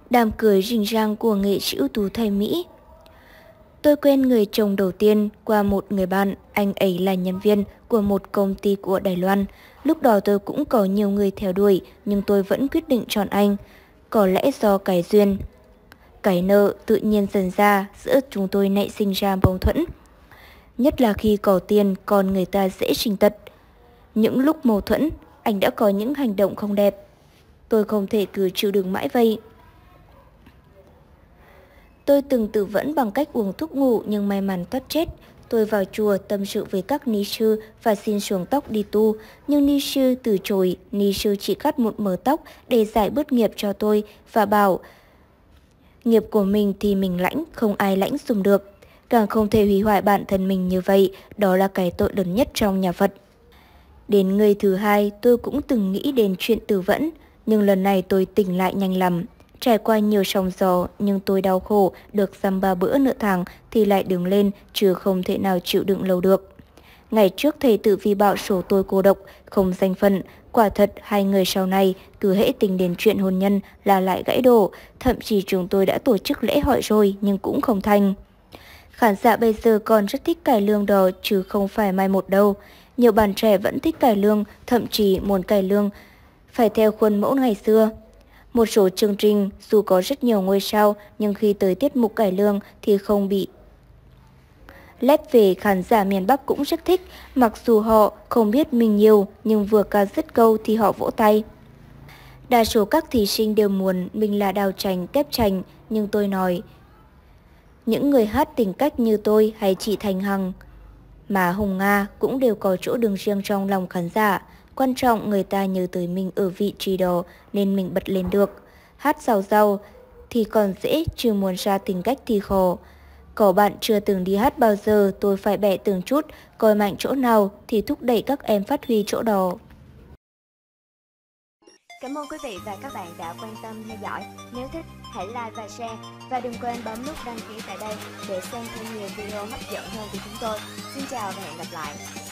Đám cưới rình rang của nghệ sĩ ưu tú thời Mỹ. Tôi quen người chồng đầu tiên qua một người bạn, anh ấy là nhân viên của một công ty của Đài Loan. Lúc đó tôi cũng có nhiều người theo đuổi, nhưng tôi vẫn quyết định chọn anh. Có lẽ do cái duyên, cái nợ tự nhiên dần ra giữa chúng tôi nảy sinh ra mâu thuẫn. Nhất là khi có tiền, con người ta dễ sinh tật. Những lúc mâu thuẫn, anh đã có những hành động không đẹp. Tôi không thể cứ chịu đựng mãi vậy. Tôi từng tự vẫn bằng cách uống thuốc ngủ nhưng may mắn thoát chết. Tôi vào chùa tâm sự với các ni sư và xin xuống tóc đi tu, nhưng ni sư từ chối. Ni sư chỉ cắt một mớ tóc để giải bớt nghiệp cho tôi và bảo nghiệp của mình thì mình lãnh, không ai lãnh dùm được. Càng không thể hủy hoại bản thân mình như vậy, đó là cái tội lớn nhất trong nhà Phật. Đến người thứ hai, tôi cũng từng nghĩ đến chuyện tự vẫn, nhưng lần này tôi tỉnh lại nhanh lắm. Trải qua nhiều sóng gió, nhưng tôi đau khổ, được dăm 3 bữa nửa tháng thì lại đứng lên, chứ không thể nào chịu đựng lâu được. Ngày trước thầy Tử Vi bảo số tôi cô độc, không danh phận. Quả thật, hai người sau này, cứ hễ tính đến chuyện hôn nhân là lại gãy đổ. Thậm chí chúng tôi đã tổ chức lễ hỏi rồi, nhưng cũng không thành. Khán giả bây giờ còn rất thích cải lương đó, chứ không phải mai một đâu. Nhiều bạn trẻ vẫn thích cải lương, thậm chí muốn cải lương phải theo khuôn mẫu ngày xưa. Một số chương trình dù có rất nhiều ngôi sao, nhưng khi tới tiết mục cải lương thì không bị lép về. Khán giả miền Bắc cũng rất thích, mặc dù họ không biết mình nhiều, nhưng vừa ca dứt câu thì họ vỗ tay. Đa số các thí sinh đều muốn mình là Đào Chánh, Kép Chánh, nhưng tôi nói những người hát tính cách như tôi hay chị Thành Hằng mà Hồng Nga cũng đều có chỗ đứng riêng trong lòng khán giả. Quan trọng người ta nhớ tới mình ở vị trí đó nên mình bật lên được. Hát giàu giàu thì còn dễ, chứ muốn ra tính cách thì khó. Có bạn chưa từng đi hát bao giờ, tôi phải bẻ từng chút, coi mạnh chỗ nào thì thúc đẩy các em phát huy chỗ đó. Cảm ơn quý vị và các bạn đã quan tâm theo dõi. Nếu thích, hãy like và share. Và đừng quên bấm nút đăng ký tại đây để xem thêm nhiều video hấp dẫn hơn của chúng tôi. Xin chào và hẹn gặp lại.